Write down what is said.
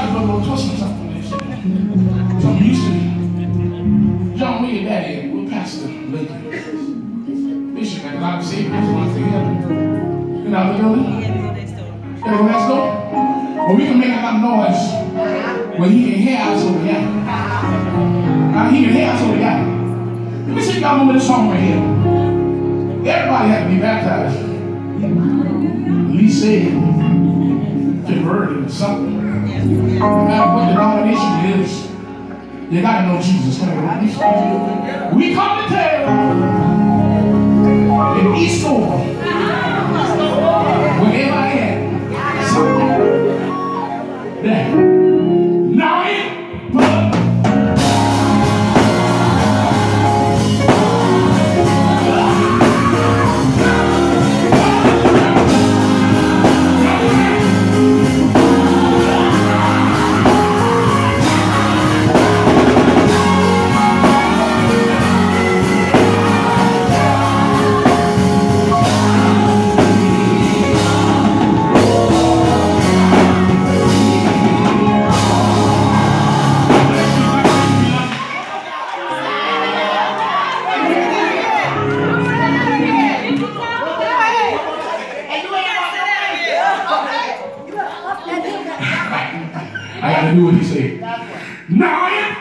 started to go twist something and shit. So I'm used to John Wayne daddy with Pastor Lakin. Bishop and a lot of saviors want to heaven. You know the building? Yeah, go next door. Well, we can make a lot of noise when he can hear us over here. He can hear us over here. Let me see y'all remember this song right here. Everybody had to be baptized. At least saved, converted, or something. No matter what the denomination is, you gotta know Jesus. We come to tell in East Over, wherever I am, something there. Now I gotta do what he said. Now